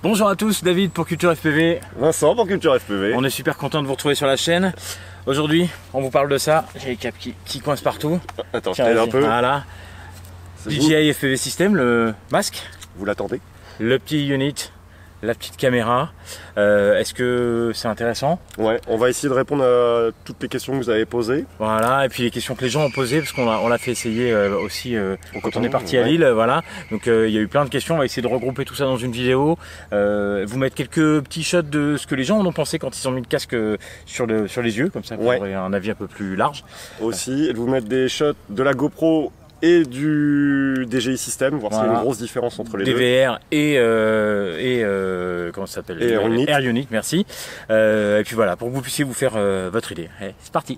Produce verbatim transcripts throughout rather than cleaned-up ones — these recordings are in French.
Bonjour à tous, David pour Culture F P V. Vincent pour Culture F P V. On est super content de vous retrouver sur la chaîne. Aujourd'hui, on vous parle de ça. J'ai les câbles qui, qui coincent partout. Attends, je t'aide un peu. Voilà. D J I F P V System, le masque. Vous l'attendez? Le petit unit, la petite caméra. Euh, Est-ce que c'est intéressant? Ouais, on va essayer de répondre à toutes les questions que vous avez posées. Voilà, et puis les questions que les gens ont posées, parce qu'on l'a on l'a fait essayer euh, aussi euh, quand on est parti ouais. à Lille. Voilà. Donc euh, il y a eu plein de questions, on va essayer de regrouper tout ça dans une vidéo. Euh, vous mettre quelques petits shots de ce que les gens en ont pensé quand ils ont mis le casque sur, le, sur les yeux, comme ça vous ouais. aurez un avis un peu plus large. Aussi, et de vous mettre des shots de la GoPro et du D J I System, voir Voilà. s'il y a une grosse différence entre les D V R deux. et, euh, et euh, comment ça s'appelle? Air Unit. Air Unit, merci. Euh, et puis voilà, pour que vous puissiez vous faire euh, votre idée. Allez, c'est parti.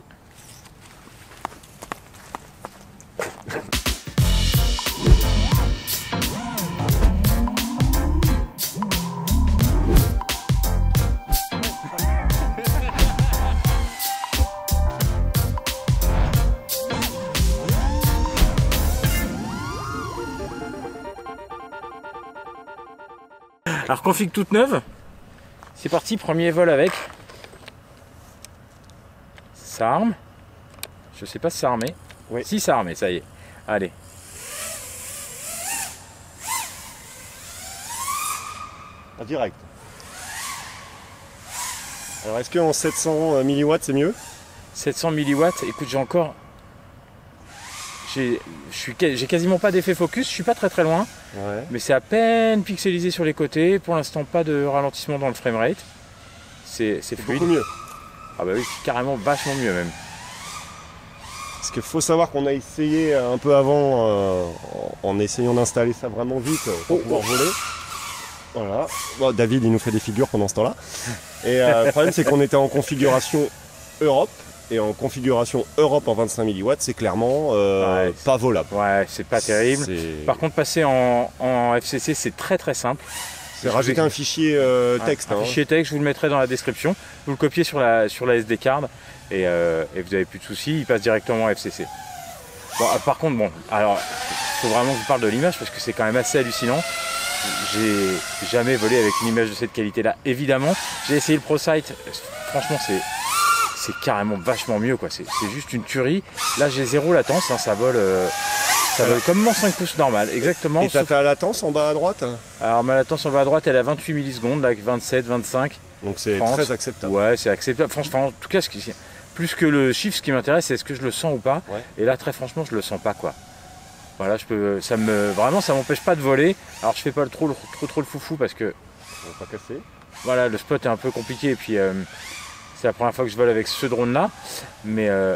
Alors config toute neuve, c'est parti, premier vol avec. Ça arme. Je sais pas si ça armé. Oui. Si ça armé, ça y est. Allez. En direct. Alors est-ce qu'en sept cents milliwatts c'est mieux? sept cents milliwatts, écoute j'ai encore... J'ai quasiment pas d'effet focus, je suis pas très très loin. Ouais. Mais c'est à peine pixelisé sur les côtés, pour l'instant pas de ralentissement dans le framerate. C'est fluide. Beaucoup mieux. Ah bah oui, carrément vachement mieux même. Parce qu'il faut savoir qu'on a essayé un peu avant, euh, en essayant d'installer ça vraiment vite pour oh, pouvoir oh. voler. Voilà. Bon, David il nous fait des figures pendant ce temps-là. Et euh, le problème c'est qu'on était en configuration Europe. Et en configuration Europe en vingt-cinq milliwatts, c'est clairement euh, ouais, pas volable. Ouais, c'est pas terrible. Par contre, passer en, en F C C, c'est très très simple. C'est rajouter un fichier euh, texte. Un, un hein. fichier texte, je vous le mettrai dans la description. Vous le copiez sur la, sur la S D card et, euh, et vous n'avez plus de soucis, il passe directement en F C C. Bon, par contre, bon, alors, il faut vraiment que je vous parle de l'image parce que c'est quand même assez hallucinant. J'ai jamais volé avec une image de cette qualité-là, évidemment. J'ai essayé le ProSight, franchement, c'est... c'est carrément vachement mieux quoi, c'est juste une tuerie. Là j'ai zéro latence, hein, ça vole euh, ça vole comme mon cinq pouces normal, exactement. Et t'as sauf... ta latence en bas à droite? Alors ma latence en bas à droite elle est à vingt-huit millisecondes, là, vingt-sept, vingt-cinq. Donc c'est très acceptable. Ouais, c'est acceptable. Franchement, en tout cas, ce qui... plus que le chiffre, ce qui m'intéresse, c'est est-ce que je le sens ou pas. Ouais. Et là, très franchement, je le sens pas quoi. Voilà, je peux, ça me, vraiment, ça m'empêche pas de voler. Alors je fais pas le trop, trop, trop le foufou parce que. On va pas casser. Voilà, le spot est un peu compliqué et puis. Euh, C'est la première fois que je vole avec ce drone là, mais, euh,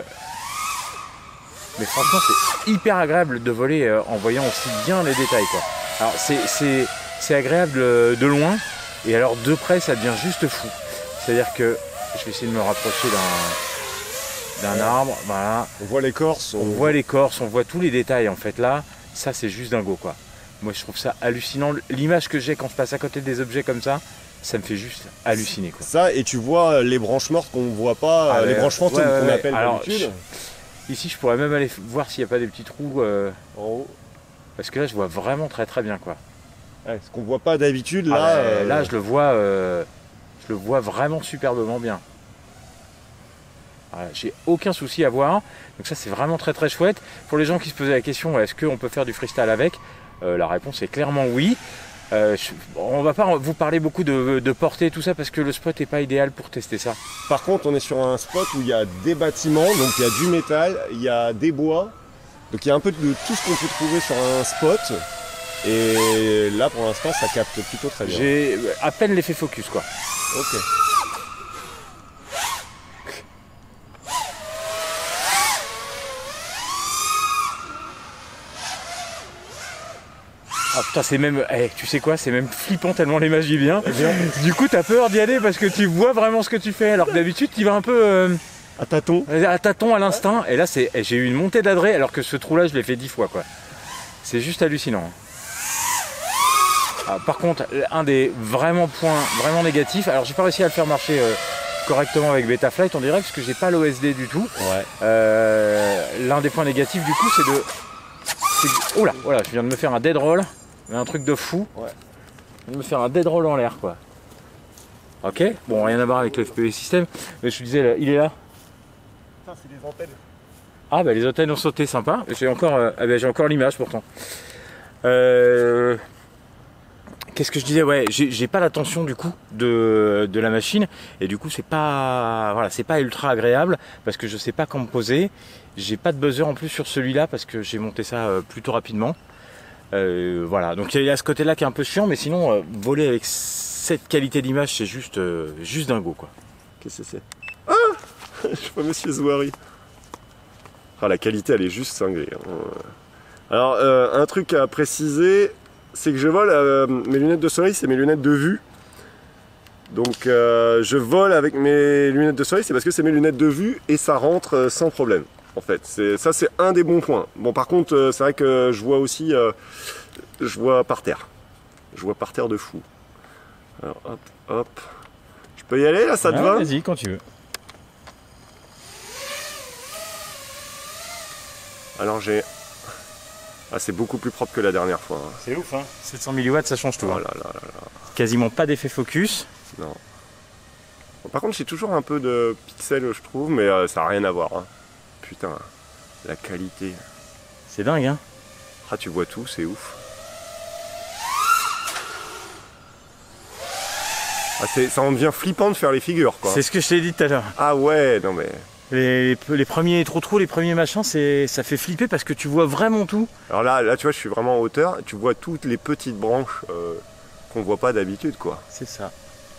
mais franchement c'est hyper agréable de voler euh, en voyant aussi bien les détails quoi. Alors c'est agréable de loin et alors de près ça devient juste fou. C'est à dire que je vais essayer de me rapprocher d'un d'un arbre, voilà. On voit l'écorce, on... on voit l'écorce, on voit tous les détails en fait là, ça c'est juste dingo quoi. Moi je trouve ça hallucinant, l'image que j'ai quand je passe à côté des objets comme ça, ça me fait juste halluciner quoi. Ça et tu vois les branches mortes qu'on ne voit pas, ah, les ouais, branches fantômes ouais, ouais, qu'on ouais. appelle d'habitude. Ici je pourrais même aller voir s'il n'y a pas des petits trous euh, en haut. Parce que là je vois vraiment très très bien quoi. Ouais, ce qu'on voit pas d'habitude là. Ah, euh... Là je le vois euh, je le vois vraiment superbement bien. Voilà, j'ai aucun souci à voir. Donc ça c'est vraiment très très chouette. Pour les gens qui se posaient la question est-ce qu'on peut faire du freestyle avec, euh, la réponse est clairement oui. Euh, je, on va pas vous parler beaucoup de, de portée tout ça parce que le spot n'est pas idéal pour tester ça. Par contre on est sur un spot où il y a des bâtiments, donc il y a du métal, il y a des bois, donc il y a un peu de tout ce qu'on peut trouver sur un spot et là pour l'instant ça capte plutôt très bien. J'ai à peine l'effet focus quoi. Ok. Ah putain c'est même, hey, tu sais quoi, c'est même flippant tellement l'image y vient. Du coup t'as peur d'y aller parce que tu vois vraiment ce que tu fais alors que d'habitude tu vas un peu... Euh, à tâtons. À tâtons à l'instinct et là c'est, j'ai eu une montée d'adré alors que ce trou là je l'ai fait dix fois quoi. C'est juste hallucinant. Ah, par contre un des vraiment points vraiment négatifs, alors j'ai pas réussi à le faire marcher euh, correctement avec Betaflight en direct parce que j'ai pas l'O S D du tout. Ouais. Euh, L'un des points négatifs du coup c'est de... Oh là, oh là, je viens de me faire un dead roll, un truc de fou. Ouais. Je vais me faire un dead roll en l'air quoi. Ok, bon rien à voir avec le F P V système, mais je te disais, là, il est là. Ça c'est des antennes. Ah bah les antennes ont sauté, sympa. J'ai encore, euh, ah bah, j'ai encore l'image pourtant. Euh... Qu'est-ce que je disais? Ouais, j'ai pas la tension du coup de, de la machine et du coup c'est pas, voilà, c'est pas ultra agréable parce que je sais pas quand me poser. J'ai pas de buzzer en plus sur celui-là parce que j'ai monté ça euh, plutôt rapidement. Euh, voilà, donc il y a ce côté-là qui est un peu chiant, mais sinon euh, voler avec cette qualité d'image, c'est juste, euh, juste dingo quoi. Qu'est-ce que c'est? Ah, je vois Monsieur Zouari. Ah, la qualité, elle est juste cinglée. Hein. Alors, euh, un truc à préciser, c'est que je vole. Euh, mes lunettes de soleil, c'est mes lunettes de vue. Donc, euh, je vole avec mes lunettes de soleil, c'est parce que c'est mes lunettes de vue et ça rentre euh, sans problème. En fait, ça c'est un des bons points. Bon, par contre, euh, c'est vrai que je vois aussi, euh, je vois par terre. Je vois par terre de fou. Alors, hop, hop. Je peux y aller là, ça te ah, va? Vas-y, quand tu veux. Alors j'ai... Ah, c'est beaucoup plus propre que la dernière fois. Hein. C'est ouf, hein. sept cents milliwatts, ça change tout. Oh hein. là là là là. Quasiment pas d'effet focus. Non. Bon, par contre, j'ai toujours un peu de pixels, je trouve, mais euh, ça n'a rien à voir. Hein. Putain, la qualité. C'est dingue, hein. Ah, tu vois tout, c'est ouf. Ah, ça en devient flippant de faire les figures, quoi. C'est ce que je t'ai dit tout à l'heure. Ah ouais, non mais... Les, les premiers trous-trous, les premiers machins, ça fait flipper parce que tu vois vraiment tout. Alors là, là, tu vois, je suis vraiment en hauteur. Tu vois toutes les petites branches euh, qu'on voit pas d'habitude, quoi. C'est ça.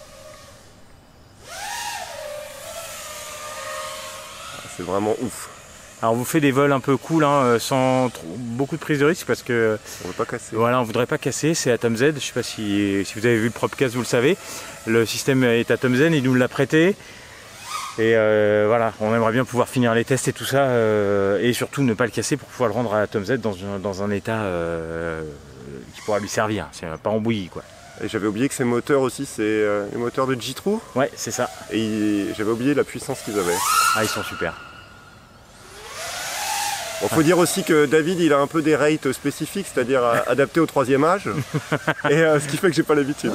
C'est vraiment ouf. Alors on vous fait des vols un peu cool, hein, sans trop, beaucoup de prise de risque parce que on veut pas casser. Voilà, on voudrait pas casser. C'est Atomz. Je sais pas si, si vous avez vu le Propcast, vous le savez. Le système est Atomz, il nous l'a prêté. Et euh, voilà, on aimerait bien pouvoir finir les tests et tout ça, euh, et surtout ne pas le casser pour pouvoir le rendre à Atomz dans, dans un état euh, qui pourra lui servir. C'est pas en bouillie, quoi. Et j'avais oublié que ces moteurs aussi, c'est euh, les moteurs de Jitroo. Ouais, c'est ça. Et j'avais oublié la puissance qu'ils avaient. Ah, ils sont super. Bon, faut dire aussi que David, il a un peu des rates spécifiques, c'est-à-dire adaptés au troisième âge, et euh, ce qui fait que j'ai pas l'habitude.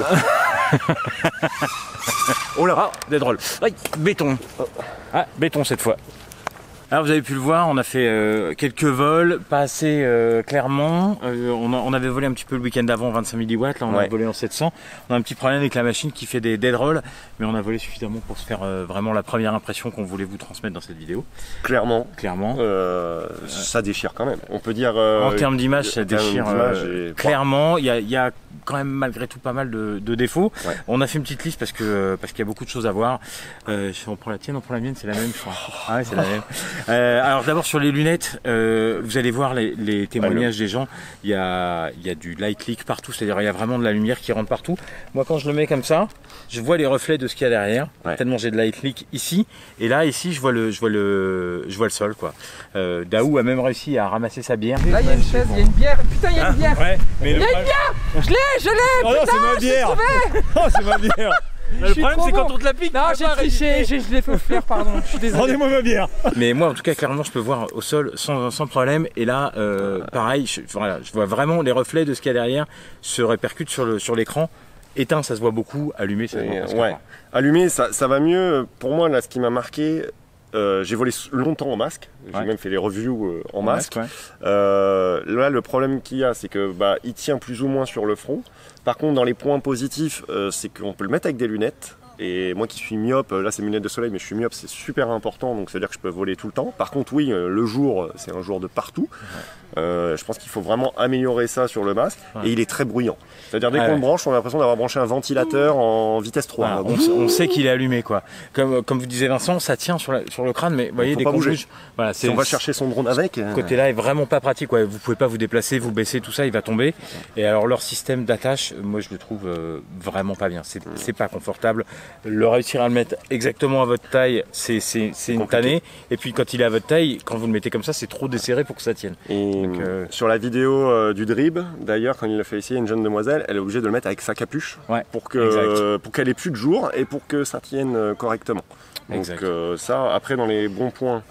Oh là, ah, des drôles. Aïe, béton. Ah, béton cette fois. Alors vous avez pu le voir, on a fait euh, quelques vols, pas assez euh, clairement. Euh, on, a, on avait volé un petit peu le week-end d'avant, vingt-cinq milliwatts, là on ouais. a volé en sept cents. On a un petit problème avec la machine qui fait des dead rolls, mais on a volé suffisamment pour se faire euh, vraiment la première impression qu'on voulait vous transmettre dans cette vidéo. Clairement. Clairement. Euh, ça déchire quand même. On peut dire... Euh, en termes d'image, ça déchire euh, et... clairement. Il y a, il y a quand même malgré tout pas mal de, de défauts. Ouais. On a fait une petite liste parce que parce qu'il y a beaucoup de choses à voir. Euh, on prend la tienne, on prend la mienne, c'est la même. Je crois. Ah ouais, c'est la même. Euh, alors d'abord sur les lunettes, euh, vous allez voir les, les témoignages des gens. Il y a, il y a du light click partout, c'est-à-dire il y a vraiment de la lumière qui rentre partout. Moi quand je le mets comme ça, je vois les reflets de ce qu'il y a derrière. Ouais. Tellement j'ai de light click ici, et là ici je vois le, je vois le, je vois le sol quoi. Euh, Daou a même réussi à ramasser sa bière. Là il y a une chaise, il y a une bière. Putain il y a une bière. Ouais, mais il y a une bière. Je l'ai, je l'ai. Oh non, c'est ma bière. Oh c'est ma bière. Le problème c'est quand on te la pique. Non, j'ai triché, je l'ai fait flair, pardon. Je suis désolé. Rendez-moi ma bière. Mais moi en tout cas clairement je peux voir au sol sans, sans problème. Et là euh, pareil, je, voilà, je vois vraiment les reflets de ce qu'il y a derrière se répercutent sur le sur l'écran. Éteint ça se voit beaucoup, allumé ça se voit presque ouais. pas. Allumé ça, ça va mieux. Pour moi là ce qui m'a marqué, euh, j'ai volé longtemps en masque. J'ai ouais. même fait les reviews euh, en, en masque. masque ouais. euh, là le problème qu'il y a c'est que bah, il tient plus ou moins sur le front. Par contre, dans les points positifs, euh, c'est qu'on peut le mettre avec des lunettes. Et moi qui suis myope, là c'est mes lunettes de soleil, mais je suis myope, c'est super important, donc c'est à dire que je peux voler tout le temps. Par contre, oui, le jour, c'est un jour de partout. Ouais. Euh, je pense qu'il faut vraiment améliorer ça sur le masque. Ouais. Et il est très bruyant. C'est-à-dire dès ah qu'on ouais. le branche, on a l'impression d'avoir branché un ventilateur en vitesse trois. Ah, on, on sait qu'il est allumé, quoi. Comme, comme vous disiez Vincent, ça tient sur, la, sur le crâne, mais vous voyez, dès qu'on bouge, voilà, si on va chercher son drone avec. Ce côté-là est vraiment pas pratique. Ouais. Vous pouvez pas vous déplacer, vous baisser, tout ça, il va tomber. Et alors leur système d'attache, moi je le trouve euh, vraiment pas bien. C'est mmh. pas confortable. Le réussir à le mettre exactement à votre taille, c'est une tannée. Et puis quand il est à votre taille, quand vous le mettez comme ça, c'est trop desserré pour que ça tienne. Et donc, euh... sur la vidéo euh, du drib, d'ailleurs, quand il l'a fait essayer, une jeune demoiselle, elle est obligée de le mettre avec sa capuche ouais, pour que euh, pour qu'elle ait plus de jour et pour que ça tienne euh, correctement. Exact. Donc euh, ça, après dans les bons points,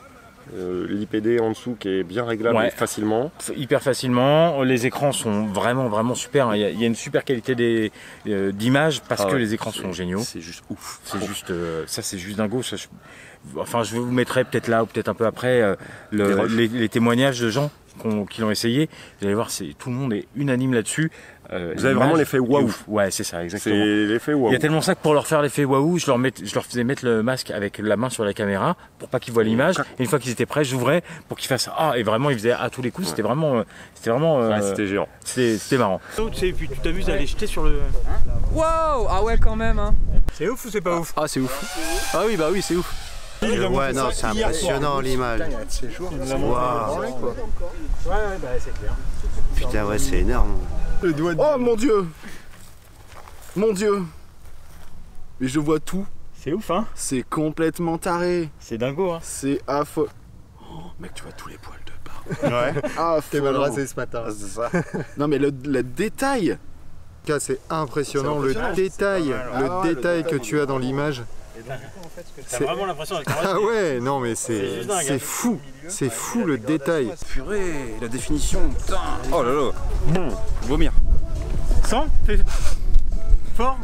Euh, L'I P D en dessous qui est bien réglable Ouais. facilement. Hyper facilement, les écrans sont vraiment vraiment super, il y a, il y a une super qualité des, euh, d'image parce Ah que ouais, les écrans sont géniaux. C'est juste ouf. C'est juste, euh, ça c'est juste dingo. Ça, je, enfin, je vous mettrai peut-être là ou peut-être un peu après euh, le, les, les témoignages de gens qu'on- qui l'ont essayé. Vous allez voir, c'est tout le monde est unanime là-dessus. Euh, Vous avez vraiment l'effet waouh. Ouais, c'est ça, exactement. C'est l'effet waouh. Il y a tellement ça que pour leur faire l'effet waouh, je leur, met, je leur faisais mettre le masque avec la main sur la caméra pour pas qu'ils voient l'image. Et une fois qu'ils étaient prêts, j'ouvrais pour qu'ils fassent ah, et vraiment ils faisaient à tous les coups. C'était vraiment, euh, c'était vraiment, euh, Ouais, c'était géant. c'était c'était marrant. Et puis tu t'amuses à aller jeter sur le. Wow. Ah ouais, quand même. Hein. C'est ouf ou c'est pas ouf? Ah c'est ouf. Ah oui bah oui c'est ouf. Ouais, non, c'est impressionnant l'image. Waouh. Ouais, ouais, bah c'est clair. Putain, ouais, c'est énorme. Oh mon dieu. Mon dieu. Mais je vois tout. C'est ouf, hein? C'est complètement taré. C'est dingo, hein? C'est affolant. Oh, mec, tu vois tous les poils de barbe. Ouais. T'es mal Affolant. rasé ce matin. C'est ça. Non mais le, le détail. C'est impressionnant le détail, le détail que tu as dans l'image. T'as vraiment l'impression d'être Ah ouais, non mais C'est c'est juste dingue, c'est hein. fou, c'est fou le détail. Purée, la définition, putain. Oh là là. Bon, vomir. Sans? Fais- Fort?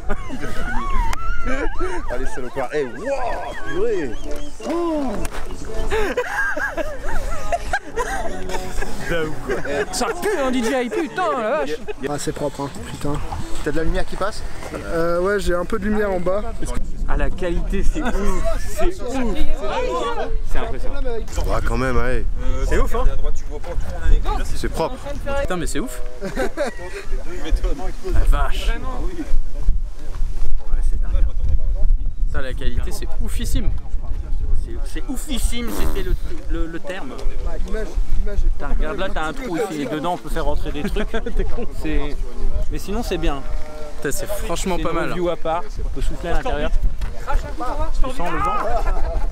Allez salopard, eh wow, purée. Ça pue, hein, D J, putain, la vache. Ah, c'est propre, hein. Putain. T'as de la lumière qui passe? Euh, ouais, j'ai un peu de lumière en bas. Ah, la qualité, c'est ouf, c'est ouf, c'est impressionnant. Ah quand même, ouais. C'est ouf, hein? C'est propre. Putain mais c'est ouf. La vache. Ça la qualité c'est oufissime. C'est oufissime, c'était le, le, le terme. L'image, l'image est Putain, regarde là, t'as un trou ici, et dedans on peut faire rentrer des trucs. C'est- Mais sinon c'est bien. Putain, c'est franchement C'est pas une mal. view à part, on peut souffler à l'intérieur. Tu sens le vent?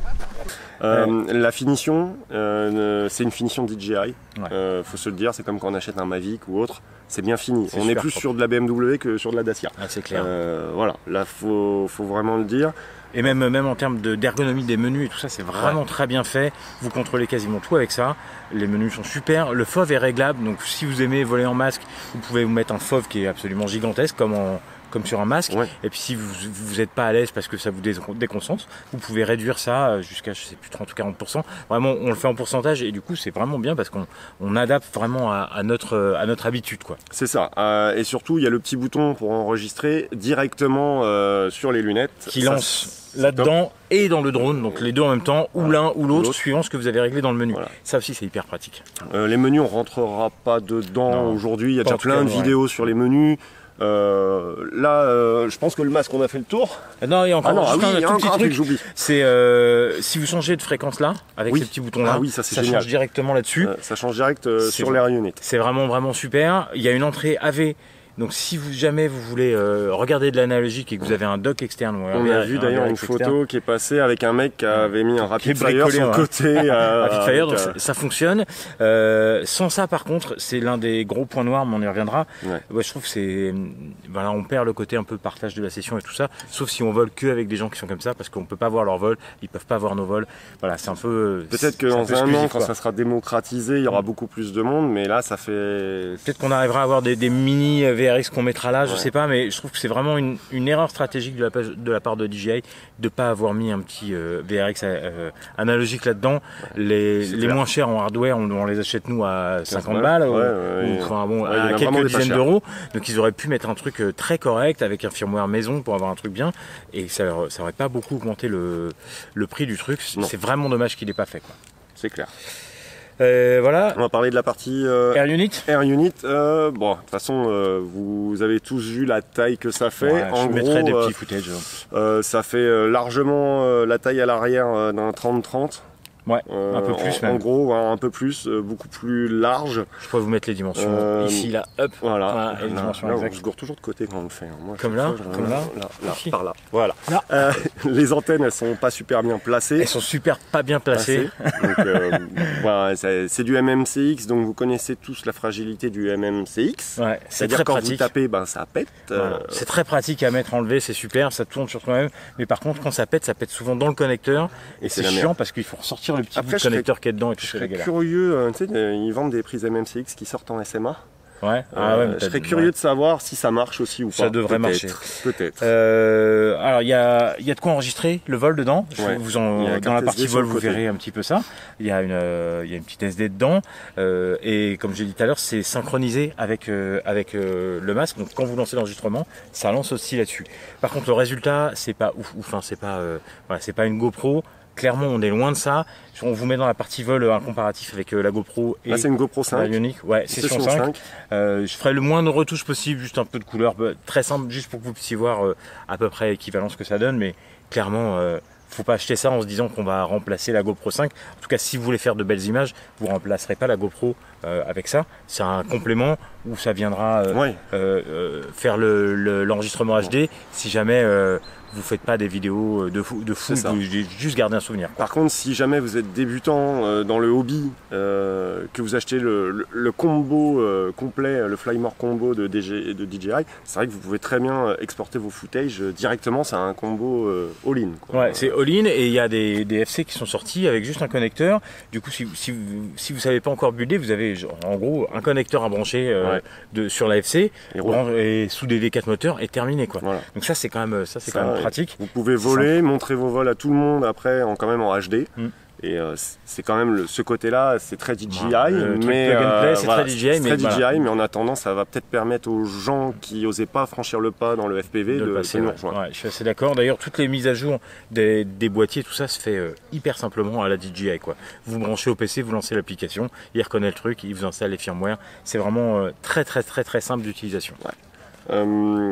Euh, la finition, euh, c'est une finition D J I. Ouais. Euh, faut se le dire, c'est comme quand on achète un Mavic ou autre. C'est bien fini. C'est On est super plus propre. sur de la B M W que sur de la Dacia. Ah, c'est clair. Euh, voilà, là faut, faut vraiment le dire. Et même, même en termes de- d'ergonomie des menus et tout ça, c'est vraiment très bien fait. Vous contrôlez quasiment tout avec ça. Les menus sont super. Le F O V est réglable. Donc si vous aimez voler en masque, vous pouvez vous mettre un F O V qui est absolument gigantesque comme, en, comme sur un masque. Ouais. Et puis si vous vous n'êtes pas à l'aise parce que ça vous dé- déconcentre, vous pouvez réduire ça jusqu'à je sais plus trente ou quarante pour cent. Vraiment, on le fait en pourcentage et du coup c'est vraiment bien parce qu'on on adapte vraiment à, à, notre, à notre habitude, quoi. C'est ça. Euh, et surtout, il y a le petit bouton pour enregistrer directement euh, sur les lunettes. Qui Ça, lance c'est là-dedans et dans le drone, donc les deux en même temps, ou l'un ou l'autre, L'autre. suivant ce que vous avez réglé dans le menu. Voilà. Ça aussi c'est hyper pratique. Euh, les menus, on rentrera pas dedans Non. aujourd'hui. Il y a Pas déjà en tout plein cas, de ouais. vidéos sur les menus. Euh, là, euh, je pense que le masque, on a fait le tour. Non, il y a encore Ah non, ah juste oui, un il y a tout encore petit un truc truc. que j'oublie. C'est euh, si vous changez de fréquence là, avec Oui. ces petits boutons là, Ah oui, ça, c'est génial. change directement là-dessus. Euh, ça change direct euh, C'est sur bon. l'air unit. C'est vraiment vraiment super. Il y a une entrée A V. Donc si vous jamais vous voulez euh, regarder de l'analogique et que vous avez un dock externe, ou un On V R a vu un d'ailleurs V R une X photo externe, qui est passée avec un mec qui avait mis un Qui rapid est fire bricolé, sur le ouais. côté. euh, Rapid Fire, donc avec, ça, euh, ça fonctionne. Euh, sans ça, par contre, c'est l'un des gros points noirs, mais on y reviendra. Ouais. Ouais, je trouve que c'est, voilà, on perd le côté un peu partage de la session et tout ça. Sauf si on vole que avec des gens qui sont comme ça, parce qu'on peut pas voir leur vol, ils peuvent pas voir nos vols. Voilà, c'est un peu. Peut-être que c'est dans peu un an, exclusif, quand quoi. ça sera démocratisé, il y aura beaucoup plus de monde, mais là, ça fait. Peut-être qu'on arrivera à avoir des, des mini V R X qu'on mettra là, je Ouais. sais pas, mais je trouve que c'est vraiment une, une erreur stratégique de la, page- de la part de D J I de pas avoir mis un petit euh, V R X euh, analogique là-dedans. Les, C'est les clair. moins chers en hardware, on, on les achète nous à cinquante balles. balles, ou- Ouais, ouais, ou, ouais. enfin bon, Ouais, il y en à a vraiment quelques des pas dizaines chers. d'euros. Donc ils auraient pu mettre un truc euh, très correct avec un firmware maison pour avoir un truc bien, et ça, leur- ça aurait pas beaucoup augmenté le, le prix du truc. Non. C'est vraiment dommage qu'il n'ait pas fait, quoi. C'est clair. Euh, voilà. On va parler de la partie euh, Air Unit. Air Unit. Euh, bon, de toute façon, euh, vous avez tous vu la taille que ça fait. Ouais, en je gros, mettrai des euh, petits footages. euh, ça fait euh, largement euh, la taille à l'arrière euh, d'un trente trente. Ouais, Euh, un peu plus en, même. en gros, hein, un peu plus, euh, beaucoup plus large. Je pourrais vous mettre les dimensions Euh, ici, là, hop. Voilà. Voilà, et les Là, dimensions là, on exactes. se gourre toujours de côté quand on le fait. hein. Moi, à Comme chaque là, fois, je- comme là. là, là, Ici. par là. Voilà. Là. Euh, les antennes, elles sont pas super bien placées. Elles sont super pas bien placées. Placées. Donc, euh, voilà, c'est c'est du M M C X, donc vous connaissez tous la fragilité du M M C X. Ouais, c'est C'est-à-dire très quand pratique. vous tapez, ben ça pète. Voilà. euh, C'est très pratique à mettre enlevé, c'est super, ça tourne sur soi-même. Mais par contre, quand ça pète, ça pète souvent dans le connecteur. Et C'est c'est la chiant merde. parce qu'il faut ressortir le petit Après, bout de je serais- connecteur qu'il y a dedans et tout, Je c'est la serais galère. curieux, euh, tu sais, euh, ils vendent des prises M M C X qui sortent en S M A. Ouais. Euh, Ah ouais, mais je t'as- serais ouais. curieux de savoir si ça marche aussi ou pas. Ça devrait Peut-être, marcher. Peut-être. Euh, alors il y a, il y a de quoi enregistrer le vol dedans. Je Ouais. vous en- Il y a la dans la carte partie S D sur vol, le vous côté. verrez un petit peu ça. Il y a une, euh, il y a une petite S D dedans. Euh, et comme j'ai dit tout à l'heure, c'est synchronisé avec euh, avec euh, le masque. Donc quand vous lancez l'enregistrement, ça lance aussi là-dessus. Par contre, le résultat, c'est pas ouf. ouf hein, c'est pas, euh, voilà, c'est pas une GoPro. Clairement, on est loin de ça. On vous met dans la partie vol un comparatif avec euh, la GoPro et Là, c'est une GoPro la cinq. Ioniq. Ouais, Session cinq. Euh, je ferai le moins de retouches possible, juste un peu de couleur, bah, très simple, juste pour que vous puissiez voir euh, à peu près équivalent ce que ça donne. Mais clairement, euh, faut pas acheter ça en se disant qu'on va remplacer la GoPro cinq. En tout cas, si vous voulez faire de belles images, vous remplacerez pas la GoPro euh, avec ça. C'est un complément où ça viendra euh, Ouais. euh, euh, faire le- le- l'enregistrement H D si jamais euh, vous faites pas des vidéos de fou, de fou, C'est ça. vous juste garder un souvenir. Par contre, si jamais vous êtes débutant euh, dans le hobby, euh, que vous achetez le, le- le combo euh, complet, le Flymore combo de, D J, de D J I, c'est vrai que vous pouvez très bien euh, exporter vos footage euh, directement. C'est un combo euh, all-in. quoi. Ouais, c'est all-in et il y a des, des F C qui sont sortis avec juste un connecteur. Du coup, si, si, vous, si vous savez pas encore builder, vous avez genre, en gros un connecteur à brancher euh, Ouais. de, sur la F C Et bran- et souder les quatre moteurs et terminé quoi. Voilà. Donc ça c'est quand même ça c'est Ça, quand même ouais. pratique. Vous pouvez voler, montrer vos vols à tout le monde après, en, quand même en H D. Mm. Et euh, c'est- c'est quand même le, ce côté-là, c'est très D J I, Ouais, le truc mais plug and play, c'est très D J I, c'est mais très D J I, voilà. mais en attendant, ça va peut-être permettre aux gens qui n'osaient pas franchir le pas dans le F P V De de, le de passer, nous ouais. rejoindre. Ouais, je suis assez d'accord. D'ailleurs, toutes les mises à jour des, des boîtiers, tout ça se fait euh, hyper simplement à la D J I quoi. Vous branchez au P C, vous lancez l'application, il reconnaît le truc, il vous installe les firmware. C'est vraiment euh, très très très très simple d'utilisation. Euh,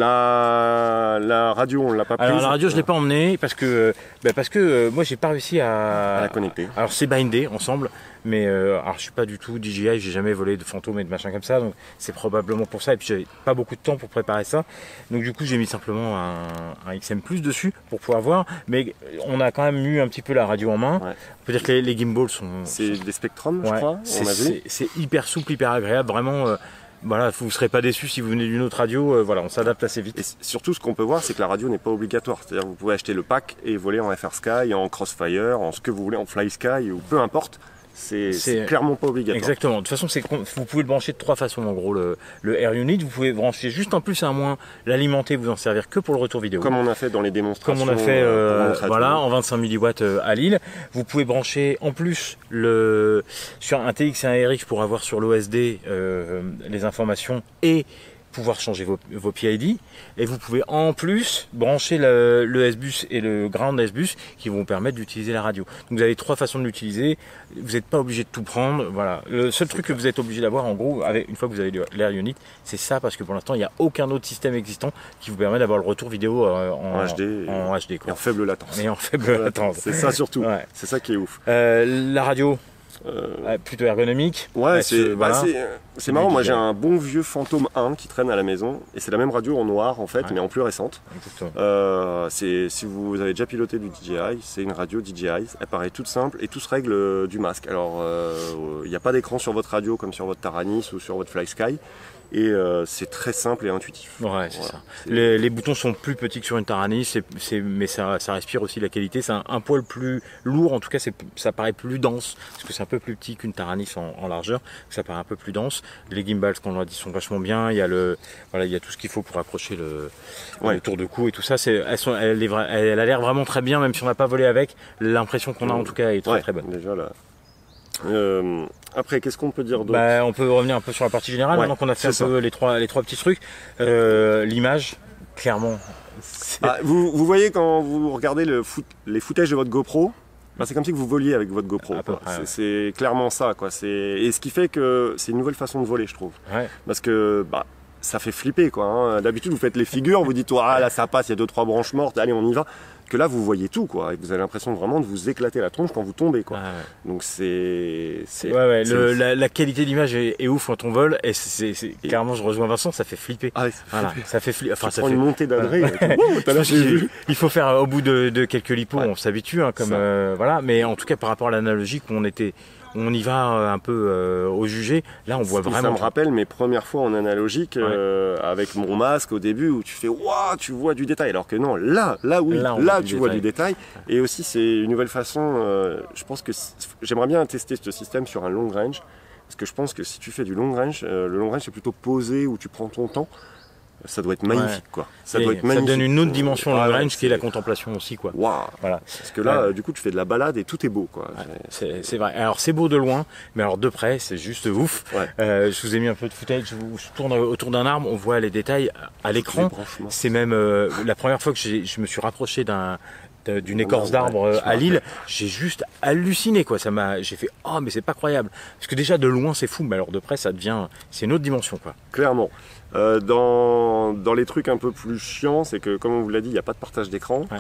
la, la radio, on l'a pas prise. Alors la radio, je l'ai pas emmenée parce que bah, parce que euh, moi j'ai pas réussi à, à la connecter. Alors c'est bindé ensemble, mais euh, alors je suis pas du tout D J I, j'ai jamais volé de fantômes et de machin comme ça, donc c'est probablement pour ça. Et puis j'avais pas beaucoup de temps pour préparer ça, donc du coup j'ai mis simplement un, un X M plus dessus pour pouvoir voir. Mais on a quand même eu un petit peu la radio en main. Ouais. On peut dire que les, les gimbals sont, C'est des Spectrum, je ouais, crois. c'est, On a vu. c'est- c'est hyper souple, hyper agréable, vraiment. Euh, voilà, vous serez pas déçus si vous venez d'une autre radio. euh, voilà, on s'adapte assez vite. Et c- surtout, ce qu'on peut voir, c'est que la radio n'est pas obligatoire. C'est-à-dire que vous pouvez acheter le pack et voler en F R Sky, en Crossfire, en ce que vous voulez, en Fly Sky, ou peu importe. C'est C'est- c'est clairement pas obligatoire. Exactement. De toute façon, c'est con- vous pouvez le brancher de trois façons en gros. Le, le Air Unit, vous pouvez brancher juste un plus et un moins, l'alimenter, vous en servir que pour le retour vidéo. Comme on a fait dans les démonstrations. Comme on a fait euh, pour euh, notre radio. voilà, en vingt-cinq milliwatts euh, à Lille. Vous pouvez brancher en plus le, sur un T X et un R X pour avoir sur l'O S D euh, les informations et pouvoir changer vos, vos P I D. Et vous pouvez en plus brancher le, le S-Bus et le Ground S-Bus qui vont vous permettre d'utiliser la radio. Donc vous avez trois façons de l'utiliser. Vous n'êtes pas obligé de tout prendre. Voilà. Le seul truc que vous êtes obligé d'avoir en gros, avec, une fois que vous avez l'Air Unit, c'est ça parce que pour l'instant il n'y a aucun autre système existant qui vous permet d'avoir le retour vidéo euh, en, En H D et- en H D Et quoi. en faible latence. Mais en faible latence. C'est ça surtout. Ouais. C'est ça qui est ouf. Euh, la radio, Euh, euh, plutôt ergonomique. Ouais, Elle c'est se- bah, voilà. c'est- c'est marrant. du Moi, D J I. j'ai un bon vieux Phantom un qui traîne à la maison. Et c'est la même radio en noir, en fait, Ouais. mais en plus récente. Exactement. Euh, c'est- si vous avez déjà piloté du D J I, c'est une radio D J I. Elle paraît toute simple et tout se règle euh, du masque. Alors, il n'y a pas d'écran sur votre radio comme sur votre Taranis ou sur votre Fly Sky. Et euh, c'est très simple et intuitif. Ouais, c'est Voilà. ça. C'est- Les, les boutons sont plus petits que sur une Taranis, c'est, c'est, mais ça, ça respire aussi la qualité. C'est un, un poil plus lourd, en tout cas, c'est, ça paraît plus dense, parce que c'est un peu plus petit qu'une Taranis en, en largeur, ça paraît un peu plus dense. Les gimbals, qu'on l'a dit, sont vachement bien. Il y a le, voilà, il y a tout ce qu'il faut pour accrocher le, Ouais. le tour de cou et tout ça. C'est, elles sont, elle, est vra- elle a l'air vraiment très bien, même si on n'a pas volé avec. L'impression qu'on a en tout cas est très Ouais, très bonne. déjà là. Euh, après, qu'est-ce qu'on peut dire d'autre? Bah, on peut revenir un peu sur la partie générale, Ouais, maintenant qu'on a fait un c'est peu les trois, les trois petits trucs. Euh, l'image, clairement. c'est- Ah, vous, vous voyez quand vous regardez le foot, les footages de votre GoPro, bah, c'est comme si que vous voliez avec votre GoPro. À peu quoi. près, C'est- ouais. C'est clairement ça, quoi. C'est- Et ce qui fait que c'est une nouvelle façon de voler, je trouve. Ouais. Parce que bah, ça fait flipper, quoi. hein. D'habitude, vous faites les figures, vous dites, ah là ça passe, il y a deux trois branches mortes, allez on y va. Que là, vous voyez tout, quoi. Et vous avez l'impression vraiment de vous éclater la tronche quand vous tombez, quoi. Ouais, ouais. Donc c'est, c'est- Ouais, ouais, c'est le- ouf. la, la qualité d'image est, est ouf quand on vole et c'est, c'est- Et- clairement je rejoins Vincent, ça fait flipper. Ah ouais, ça Voilà, fait- ça fait flipper. Enfin, tu ça prends fait. une montée d'adré. Tout à l'heure, j'ai vu. Il faut faire euh, au bout de, de quelques lipos, Ouais. on s'habitue, hein, comme Ça. euh, voilà. Mais en tout cas, par rapport à l'analogique, on était, on y va euh, un peu euh, au jugé. Là, on voit Ça vraiment. me rappelle mes premières fois en analogique Ouais. euh, avec mon masque au début où tu fais waouh, tu vois du détail. Alors que non, là, là oui, Là, là, on voit du tu vois détail. du détail. Et aussi, c'est une nouvelle façon. euh, je pense que c- j'aimerais bien tester ce système sur un long range. Parce que je pense que si tu fais du long range, euh, le long range c'est plutôt posé où tu prends ton temps. Ça doit être magnifique, quoi. Ça Et doit être ça magnifique. donne une autre dimension long Ah ouais, range qui est la c'est- contemplation aussi, quoi. Waouh. Voilà. Parce que là, Ouais. euh, du coup, tu fais de la balade et tout est beau, quoi. C'est c'est vrai. Alors c'est beau de loin, mais alors de près, c'est juste ouf. Ouais. Euh, je vous ai mis un peu de footage où je tourne autour d'un arbre, on voit les détails à Les l'écran. branchements. C'est même euh, la première fois que j'ai- je me suis rapproché d'un de- d'une Un écorce arbre, d'arbre ouais, euh, je me à Lille, j'ai juste halluciné, quoi. Ça m'a, j'ai fait oh mais c'est pas croyable. Parce que déjà de loin c'est fou, mais alors de près ça devient, c'est une autre dimension, quoi. Clairement. Euh, dans, dans les trucs un peu plus chiants, c'est que, comme on vous l'a dit, il n'y a pas de partage d'écran. Ouais.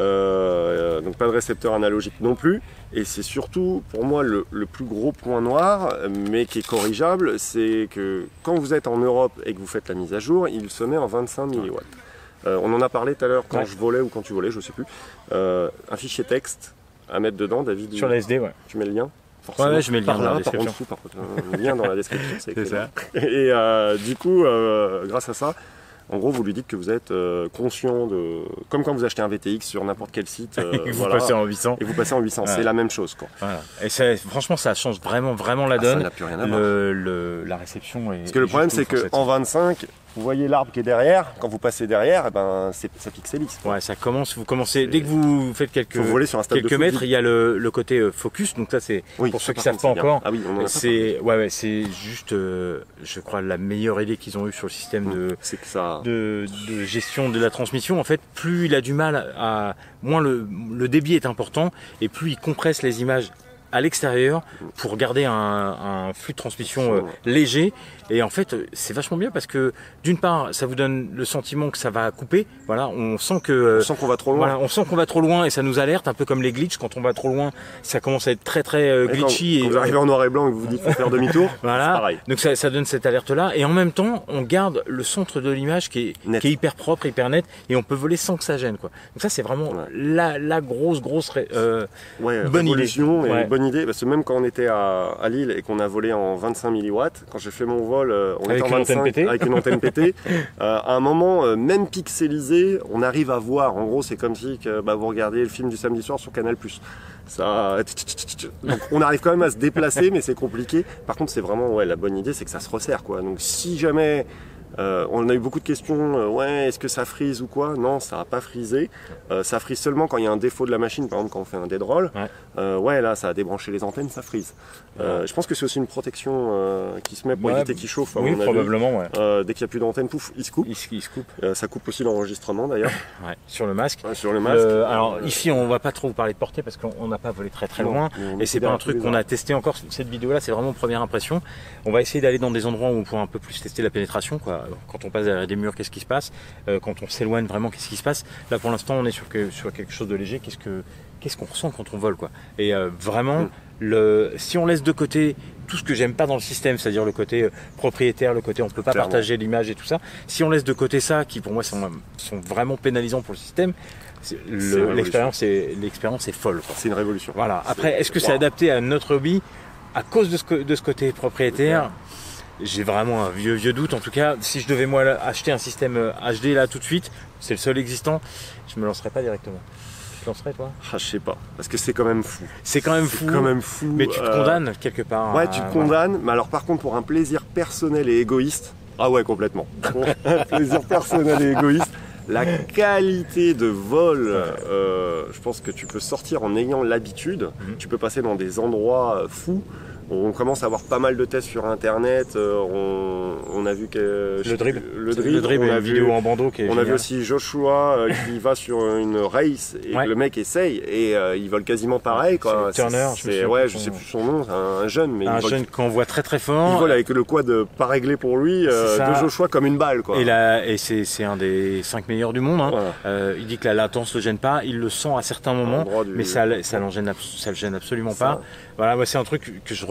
Euh, donc pas de récepteur analogique non plus. Et c'est surtout, pour moi, le, le plus gros point noir, mais qui est corrigeable, c'est que quand vous êtes en Europe et que vous faites la mise à jour, il se met en vingt-cinq milliwatts. Euh, on en a parlé tout à l'heure quand Ouais. je volais ou quand tu volais, je sais plus. Euh, un fichier texte à mettre dedans, David. Sur la S D, ouais. Tu mets le lien forcément. Ouais, ouais, je mets le lien Par dans la là, par en description. dessous, par contre, un lien dans la description, c'est C'est excellent. Et euh, du coup, euh, grâce à ça, en gros, vous lui dites que vous êtes euh, conscient de... Comme quand vous achetez un V T X sur n'importe quel site, euh, Et vous voilà, passez en huit cents. et vous passez en huit cents, Ouais. c'est la même chose, quoi. Voilà. Et ça, franchement, ça change vraiment, vraiment la Ah, ça donne. n'a plus rien à voir. le, le- la réception est. Parce que le est problème, juste c'est ouf, en fait. qu'en vingt-cinq, vous voyez l'arbre qui est derrière, quand vous passez derrière, eh ben, c'est- ça pixelise. Ouais, ça commence. Vous commencez dès que vous faites quelques Faut voler sur un stade de quelques foot mètres, vite. il y a le, le côté euh, focus. Donc ça, c'est Oui, pour ça, ceux qui par savent contre, pas c'est bien. encore. Ah oui, on en a pas parlé. C'est ouais, ouais, c'est juste, euh, je crois, la meilleure idée qu'ils ont eue sur le système de C'est que ça... de, de gestion de la transmission. En fait, plus il a du mal à, moins le, le débit est important et plus il compresse les images à l'extérieur pour garder un, un flux de transmission euh, léger. Et en fait, c'est vachement bien parce que d'une part, ça vous donne le sentiment que ça va couper. Voilà, on sent que euh, On sent qu'on va trop loin. voilà, on sent qu'on va trop loin et ça nous alerte, un peu comme les glitches. Quand on va trop loin, ça commence à être très très euh, Et quand, glitchy. quand et vous arrivez en noir et blanc et que vous vous dites qu'il faut faire demi-tour, voilà. c'est pareil. Donc ça, ça donne cette alerte-là. Et en même temps, on garde le centre de l'image qui est, Net. qui est hyper propre, hyper net, et on peut voler sans que ça gêne, quoi. Donc ça, c'est vraiment Ouais. la, la grosse, grosse ré- euh, Ouais, bonne révolution idée. et Ouais. bonne idée. Parce que même quand on était à, à Lille et qu'on a volé en vingt-cinq milliwatts, quand j'ai fait mon vol, euh, on Avec était en une antenne vingt-cinq pétée. avec une antenne pétée. euh, à un moment, euh, même pixelisé, on arrive à voir. En gros, c'est comme si que, bah, vous regardiez le film du samedi soir sur Canal plus. Ça, donc on arrive quand même à se déplacer, mais c'est compliqué. Par contre, c'est vraiment ouais, la bonne idée, c'est que ça se resserre, quoi. Donc si jamais euh, on a eu beaucoup de questions, euh, ouais, est-ce que ça frise ou quoi? Non, ça n'a pas frisé. Euh, ça frise seulement quand il y a un défaut de la machine, par exemple quand on fait un dead roll. Ouais. Euh, ouais, là, ça a débranché les antennes, ça frise. Euh, je pense que c'est aussi une protection euh, qui se met pour Ouais, éviter qu'il chauffe. à oui, mon avis. probablement, ouais. Euh, dès qu'il n'y a plus d'antenne, pouf, il se coupe. Il, se- il se coupe Euh, ça coupe aussi l'enregistrement d'ailleurs. ouais, sur le masque. Ouais, sur le masque. Le- alors Euh, ici, on va pas trop vous parler de portée parce qu'on n'a pas volé très très non, loin. mais on Et c'est était pas un derrière truc tous les qu'on a arbres. testé encore. Cette vidéo-là, c'est vraiment première impression. On va essayer d'aller dans des endroits où on pourra un peu plus tester la pénétration, quoi. Quand on passe derrière des murs, qu'est-ce qui se passe? Euh, Quand on s'éloigne vraiment, qu'est-ce qui se passe? Là, pour l'instant, on est sur, que, sur quelque chose de léger. Qu'est-ce que qu'est-ce qu'on ressent quand on vole, quoi? Et euh, vraiment, Mm. le, si on laisse de côté tout ce que j'aime pas dans le système, c'est-à-dire le côté euh, propriétaire, le côté on peut pas Clairement. partager l'image et tout ça, si on laisse de côté ça, qui pour moi sont, sont vraiment pénalisants pour le système, c'est- C'est le- révolution. l'expérience est l'expérience est folle, quoi. C'est une révolution. Voilà. Après, est-ce que c'est Wow. adapté à notre hobby à cause de ce, co- de ce côté propriétaire? J'ai vraiment un vieux vieux doute. En tout cas, si je devais moi là, acheter un système euh, H D là tout de suite, c'est le seul existant, je me lancerais pas directement. Tu te lancerais toi? Ah, je sais pas, parce que c'est quand même fou. C'est quand même C'est fou. quand même fou. Mais tu te euh, condamnes quelque part. Ouais, à- tu te voilà. condamnes, mais alors par contre pour un plaisir personnel et égoïste, ah ouais complètement. Un plaisir personnel et égoïste, la qualité de vol, euh, je pense que tu peux sortir en ayant l'habitude, Mhm. tu peux passer dans des endroits euh, fous. On commence à avoir pas mal de tests sur internet, euh, on, on a vu que Le dribble. le dribble, Le dribble on et a une vu, vidéo en bandeau qui est on a vu géniale. aussi Joshua euh, qui va sur une race et Ouais. que le mec essaye et euh, il vole quasiment pareil quoi. C'est Turner, je me C'est- souviens ouais, plus je son sais nom. plus son nom, c'est un, un jeune mais un il vole, jeune qu'on voit très très il fort. vole avec le quad pas réglé pour lui euh, C'est ça. de Joshua comme une balle quoi. Et, là, et c'est c'est un des cinq meilleurs du monde. Hein. Voilà. Euh, il dit que la latence le gêne pas, il le sent à certains moments, L'endroit du- mais ça, ça, l'en gêne, abs- ça le gêne absolument Ça. pas. Voilà, moi c'est un truc que je, re-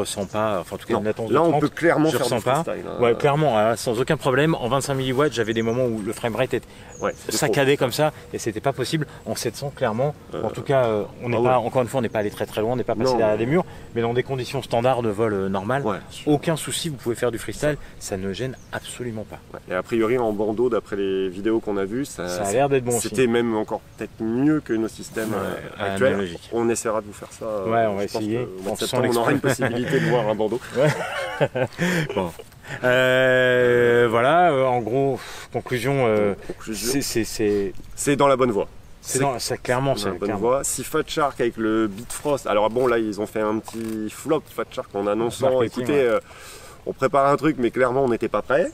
ressens pas, enfin en tout cas Non. une latence Là, de on trente, peut clairement je faire du ressens pas. freestyle. hein. Ouais, clairement, hein, sans aucun problème. En vingt-cinq milliwatts, j'avais des moments où le framerate était Ouais, c'est saccadé comme ça et c'était pas possible. En sept cents, clairement. Euh, En tout cas, euh, on n'est ah ouais. pas, encore une fois, on n'est pas allé très très loin, on n'est pas passé Non. derrière des murs, mais dans des conditions standards de vol euh, normal, trop. Ouais. aucun souci, vous pouvez faire du freestyle, ça ne gêne absolument pas. Ouais. Et a priori, en bandeau, d'après les vidéos qu'on a vues, ça, Ça a l'air d'être bon aussi. c'était même encore peut-être mieux que nos systèmes euh, Ouais, actuels. analogique. On essaiera de vous faire ça. euh, Ouais, on va je pense essayer. que au mois On de sent septembre, on aura une l'expérience. possibilité de voir un bandeau. Bon. Euh, voilà, euh, en gros, pff, conclusion, euh, Conclusion, c'est- c'est c'est- c'est dans la bonne voie. c'est dans- ça, clairement, Dans c'est la bonne clairement. voie. Si Fat Shark avec le Bitfrost, alors bon là ils ont fait un petit flop Fat Shark en annonçant, Marketing, écoutez, ouais. euh, on prépare un truc mais clairement on n'était pas prêt.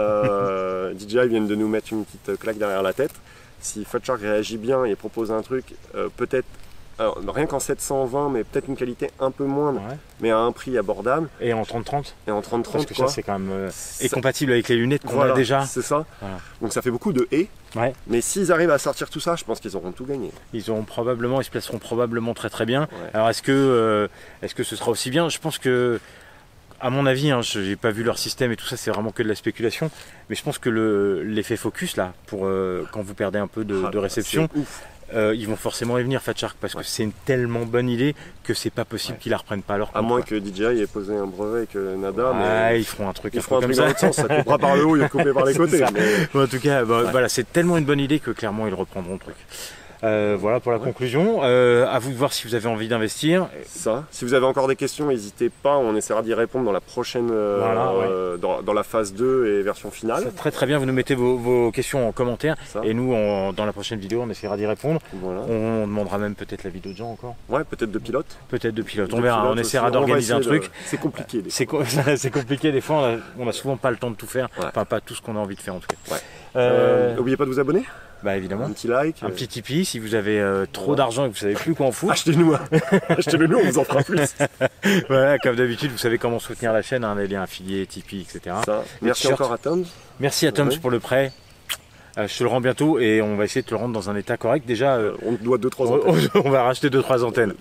Euh, D J I viennent de nous mettre une petite claque derrière la tête. Si Fat Shark réagit bien et propose un truc, euh, peut-être, alors, rien qu'en sept cent vingt, mais peut-être une qualité un peu moindre, Ouais. mais à un prix abordable, Et en trente trente, et en trente parce trente que quoi. ça c'est quand même euh, Ça- est compatible avec les lunettes qu'on voilà, a déjà. c'est ça. Voilà. Donc ça fait beaucoup de et. Ouais. Mais s'ils arrivent à sortir tout ça, je pense qu'ils auront tout gagné. Ils auront probablement, ils se placeront probablement très très bien. Ouais. Alors est-ce que, euh, est-ce que ce sera aussi bien? Je pense que, à mon avis, hein, je n'ai pas vu leur système et tout ça, c'est vraiment que de la spéculation. Mais je pense que le- l'effet focus là, pour euh, quand vous perdez un peu de, Ah, de réception, c'est ouf. euh, ils vont forcément y venir Fat Shark parce Ouais. que c'est une tellement bonne idée que c'est pas possible Ouais. qu'ils la reprennent pas à leur À compte, moins quoi. que D J I ait posé un brevet avec euh, Nada, Ouais, mais ils feront un truc ils un feront peu un comme truc dans ça. l'autre sens, ça coupera par le haut, il coupé par les C'est côtés. ça. mais- Bon, en tout cas, bah, Ouais. voilà, c'est tellement une bonne idée que clairement ils reprendront le truc. Euh, voilà pour la Ouais. conclusion. Euh, à vous de voir si vous avez envie d'investir. Ça. Si vous avez encore des questions, n'hésitez pas, on essaiera d'y répondre dans la prochaine, euh, Voilà, ouais. euh, dans, dans la phase deux et version finale. C'est très très bien, vous nous mettez vos, vos questions en commentaire Ça. et nous on- dans la prochaine vidéo on essaiera d'y répondre. Voilà. On demandera même peut-être l'avis d'autres gens encore, Ouais, peut-être de pilote. peut-être de pilotes. De On verra, pilote on essaiera aussi. On va d'organiser un essayer de- truc. C'est compliqué. des C'est co- c'est compliqué des fois, on a, on a souvent pas le temps de tout faire, Ouais. enfin pas tout ce qu'on a envie de faire en tout cas. Ouais. Euh, Euh, N'oubliez pas de vous abonner, bah évidemment. un petit like. Un euh, petit Tipeee si vous avez euh, trop Ouais. d'argent et que vous savez plus quoi en foutre. Achetez-nous, un- achetez-le nous, on vous en fera plus. Voilà, comme d'habitude, vous savez comment soutenir la chaîne, hein, les liens affiliés, Tipeee, et cetera. Ça. Merci t-shirts. encore à Tom. Merci à Toms Ouais. pour le prêt. Euh, je te le rends bientôt et on va essayer de te le rendre dans un état correct. Déjà, euh, On te doit deux trois on, ans. on va racheter deux trois antennes.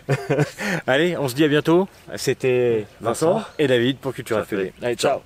Allez, on se dit à bientôt. C'était Vincent, Vincent et David pour Culture F P V. Allez, ciao.